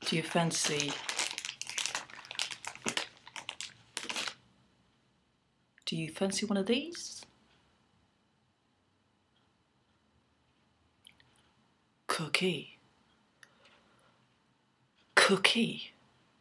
Do you fancy? Do you fancy one of these? Cookie. Cookie.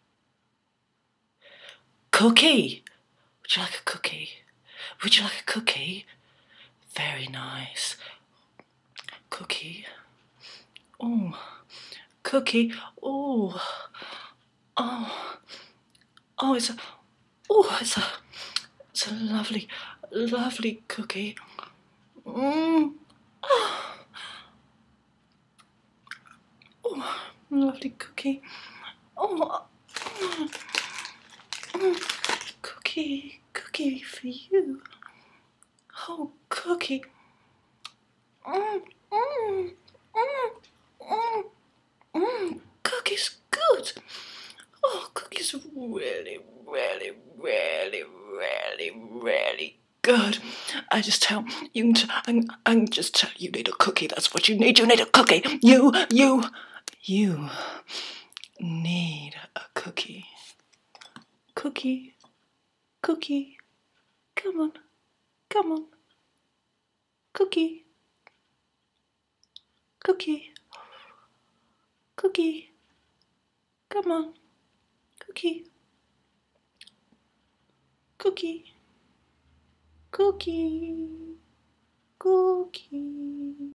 Cookie. Would you like a cookie? Would you like a cookie? Very nice. Cookie. Oh. Cookie. Oh. Oh. Oh, it's a lovely, lovely cookie. Oh, lovely cookie. Oh, cookie for you. Oh, cookie. Cookie's good. Oh, cookie's really, really, really, really, really good. I just tell you, I can just tell you need a cookie. That's what you need. You need a cookie. You need a cookie. Cookie. Come on. Cookie. Come on. Cookie. Cookie.